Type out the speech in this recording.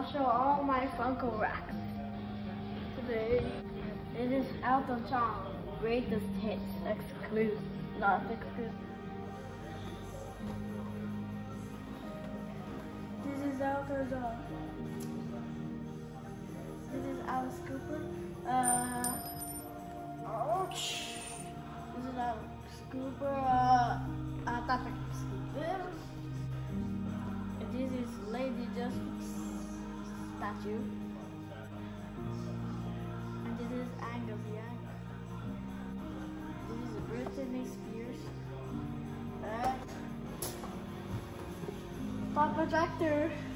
I'll show all my Funko racks. Today, it is Elton John greatest hits exclusive, not exclusive. This is Elton John. This is Alice Cooper. Ouch. This is Alice Cooper. Patrick Stewart. This is Lady Justice statue. And this is Angus Young. This is Britney Spears. Top projector.